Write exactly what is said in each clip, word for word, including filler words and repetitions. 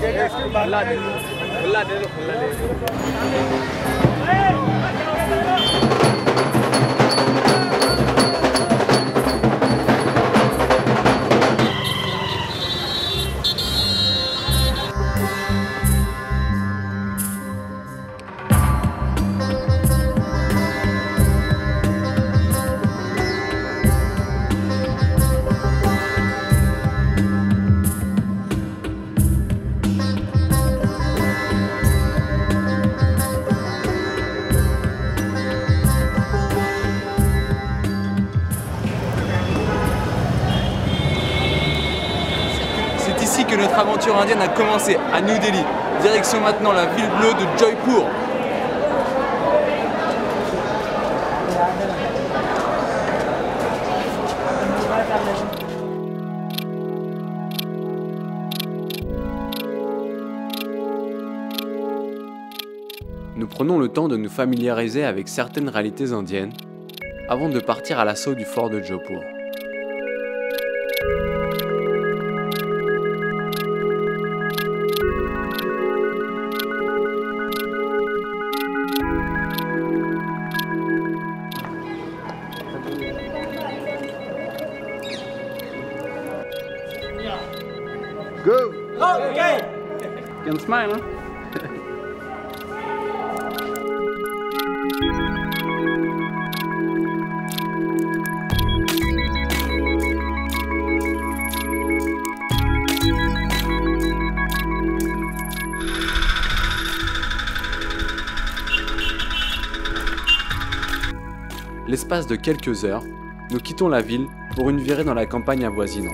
Que notre aventure indienne a commencé à New Delhi. Direction maintenant la ville bleue de Jaipur. Nous prenons le temps de nous familiariser avec certaines réalités indiennes avant de partir à l'assaut du fort de Jaipur. Go! Okay! You can smile, hein? L'espace de quelques heures, nous quittons la ville pour une virée dans la campagne avoisinante.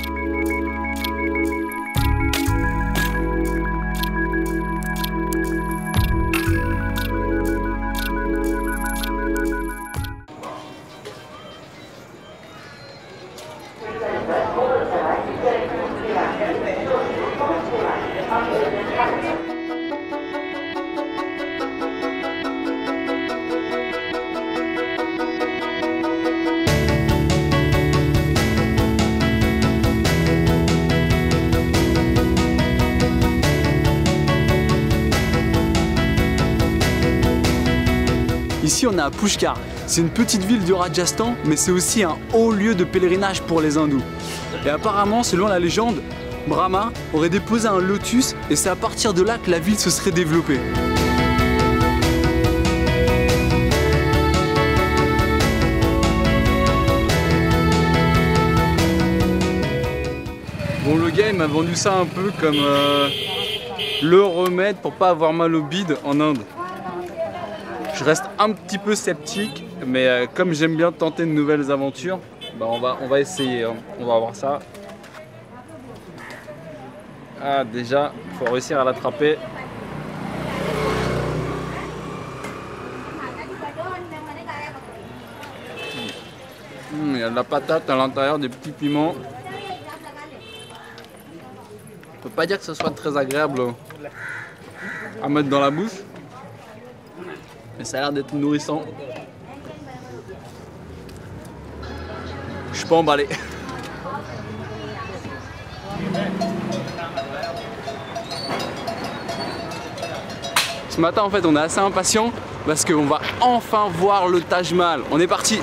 Ici on est à Pushkar, c'est une petite ville du Rajasthan, mais c'est aussi un haut lieu de pèlerinage pour les hindous. Et apparemment, selon la légende, Brahma aurait déposé un lotus et c'est à partir de là que la ville se serait développée. Bon, le gars il m'a vendu ça un peu comme euh, le remède pour pas avoir mal au bide en Inde. Je reste un petit peu sceptique, mais euh, comme j'aime bien tenter de nouvelles aventures, bah on, va, on va essayer, hein. On va voir ça. Ah déjà, il faut réussir à l'attraper. Il y a de la patate à l'intérieur, des petits piments. On peut pas dire que ce soit très agréable à mettre dans la bouche. Mais ça a l'air d'être nourrissant. Je suis pas emballé. Ce matin en fait on est assez impatient parce qu'on va enfin voir le Taj Mahal. On est parti.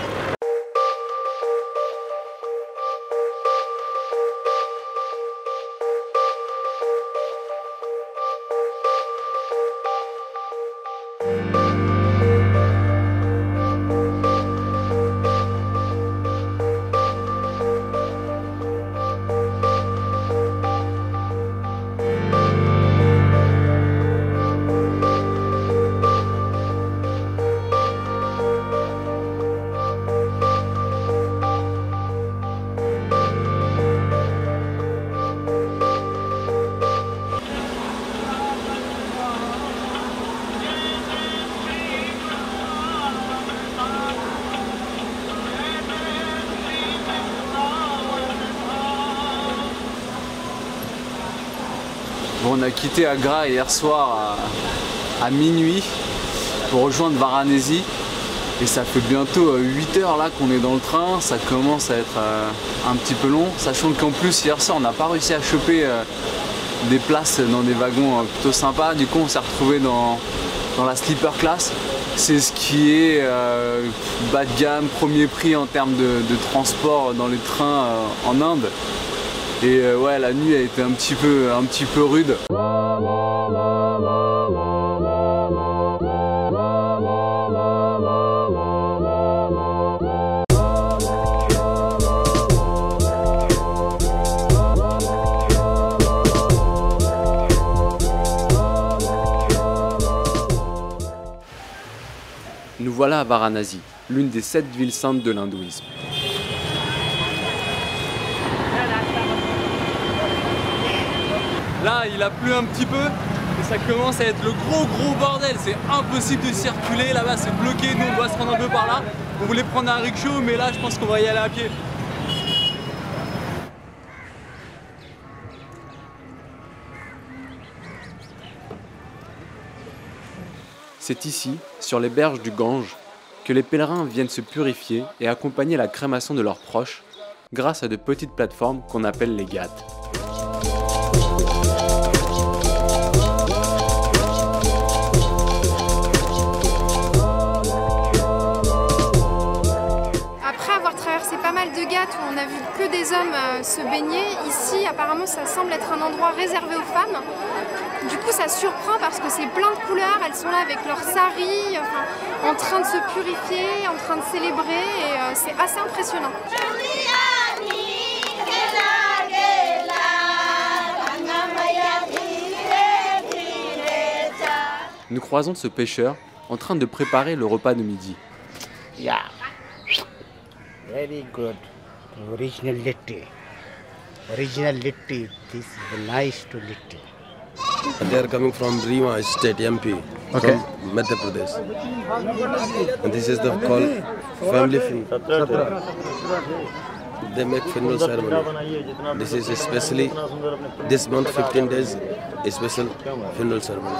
Bon, on a quitté Agra hier soir à, à minuit pour rejoindre Varanasi et ça fait bientôt huit heures là qu'on est dans le train. Ça commence à être euh, un petit peu long, sachant qu'en plus hier soir on n'a pas réussi à choper euh, des places dans des wagons plutôt sympas. Du coup on s'est retrouvé dans, dans la sleeper class. C'est ce qui est euh, bas de gamme, premier prix en termes de, de transport dans les trains euh, en Inde. Et euh, ouais, la nuit a été un petit peu, un petit peu rude. Nous voilà à Varanasi, l'une des sept villes saintes de l'hindouisme. Là, il a plu un petit peu et ça commence à être le gros gros bordel. C'est impossible de circuler, là-bas c'est bloqué, nous on doit se rendre un peu par là. On voulait prendre un rickshaw, mais là je pense qu'on va y aller à pied. C'est ici, sur les berges du Gange, que les pèlerins viennent se purifier et accompagner la crémation de leurs proches grâce à de petites plateformes qu'on appelle les ghats. Après avoir traversé pas mal de ghats où on a vu que des hommes euh, se baigner, ici apparemment ça semble être un endroit réservé aux femmes. Du coup ça surprend parce que c'est plein de couleurs, elles sont là avec leur sari, enfin, en train de se purifier, en train de célébrer et euh, c'est assez impressionnant. Nous croisons ce pêcheur en train de préparer le repas de midi. Yeah, very good. Original litti. Original litti. This is nice to litti. They are coming from Rewa state, M P, Okay. from Madhya Pradesh. And this is the called family funeral. They make funeral ceremony. This is especially this month, fifteen days, a special funeral ceremony.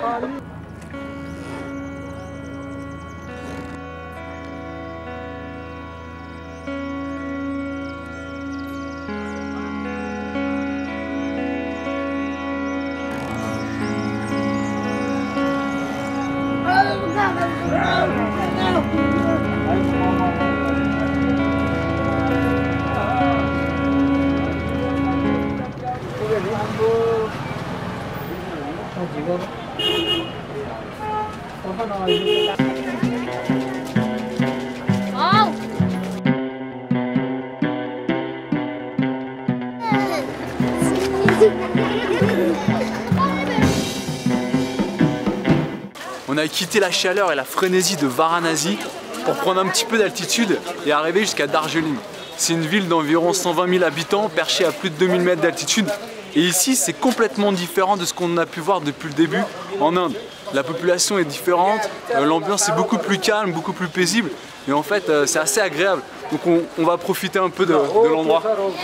On a quitté la chaleur et la frénésie de Varanasi pour prendre un petit peu d'altitude et arriver jusqu'à Darjeeling. C'est une ville d'environ cent vingt mille habitants perchée à plus de deux mille mètres d'altitude. Et ici, c'est complètement différent de ce qu'on a pu voir depuis le début en Inde. La population est différente, l'ambiance est beaucoup plus calme, beaucoup plus paisible. Et en fait, c'est assez agréable. Donc on, on va profiter un peu de, de l'endroit.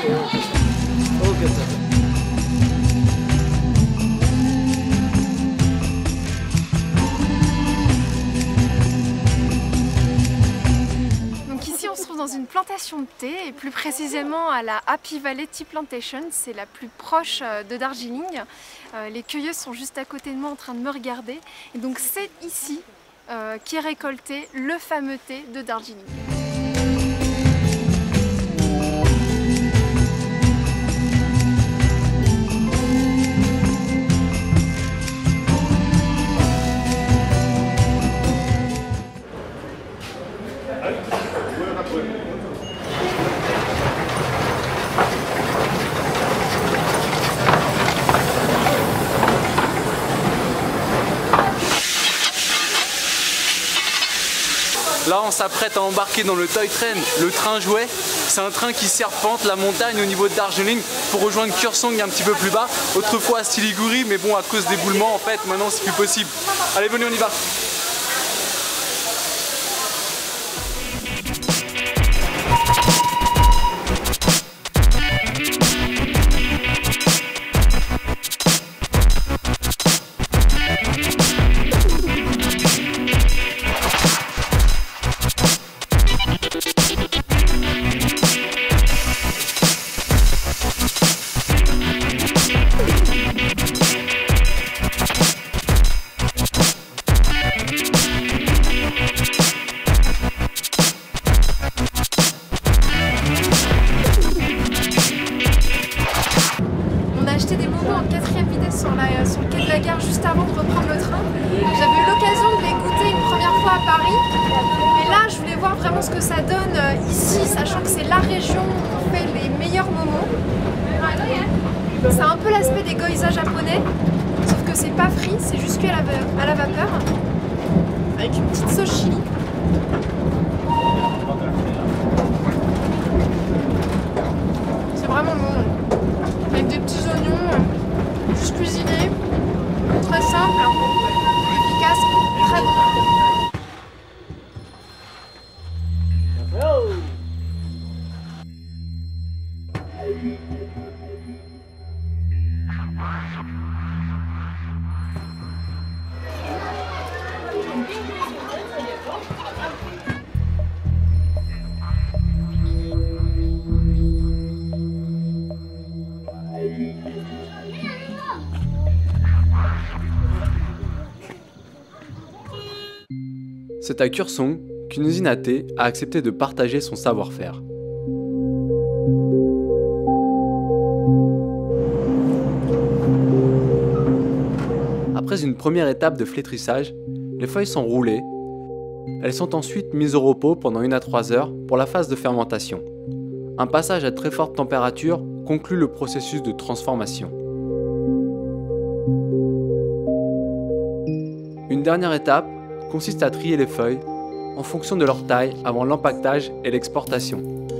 Dans une plantation de thé et plus précisément à la Happy Valley Tea Plantation, c'est la plus proche de Darjeeling. Euh, les cueilleuses sont juste à côté de moi en train de me regarder et donc c'est ici euh, qu'est récolté le fameux thé de Darjeeling. Là, on s'apprête à embarquer dans le Toy Train, le train jouet. C'est un train qui serpente la montagne au niveau de Darjeeling pour rejoindre Kursong un petit peu plus bas. Autrefois à Siliguri, mais bon, à cause d'éboulements, en fait, maintenant c'est plus possible. Allez, venez, on y va. euh, ici, sachant que c'est la région où on fait les meilleurs momos. C'est un peu l'aspect des goïza japonais, sauf que c'est pas frit, c'est juste cuit à la, à la vapeur, avec une petite sauce chili. C'est vraiment bon, avec des petits oignons, juste cuisinés, très simple, efficace, très bon. C'est à Kursong qu'une usine à thé a accepté de partager son savoir-faire. Après une première étape de flétrissage, les feuilles sont roulées. Elles sont ensuite mises au repos pendant une à trois heures pour la phase de fermentation. Un passage à très forte température conclut le processus de transformation. Une dernière étape consiste à trier les feuilles en fonction de leur taille avant l'empaquetage et l'exportation.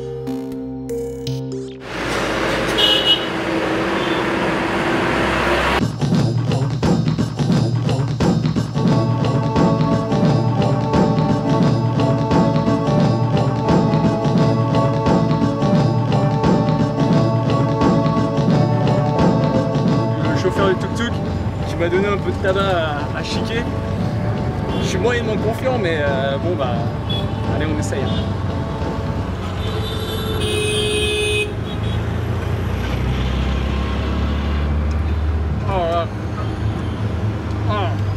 Le chauffeur du tuk-tuk qui m'a donné un peu de tabac à, à chiquer. Je suis moyennement confiant, mais euh, bon bah, allez, on essaye. Oh là. Oh.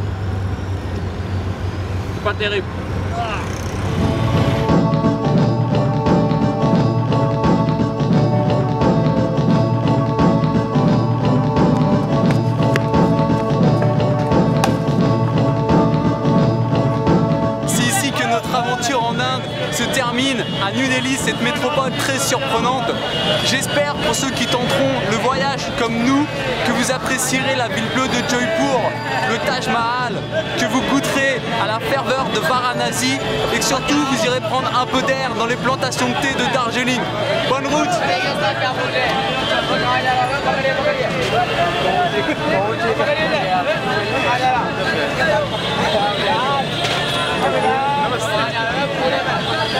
C'est pas terrible. Ah. Se termine à New Delhi, cette métropole très surprenante. J'espère pour ceux qui tenteront le voyage comme nous que vous apprécierez la ville bleue de Jaipur, le Taj Mahal, que vous goûterez à la ferveur de Varanasi et que surtout vous irez prendre un peu d'air dans les plantations de thé de Darjeeling. Bonne route!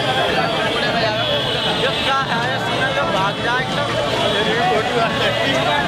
भाग जाएगा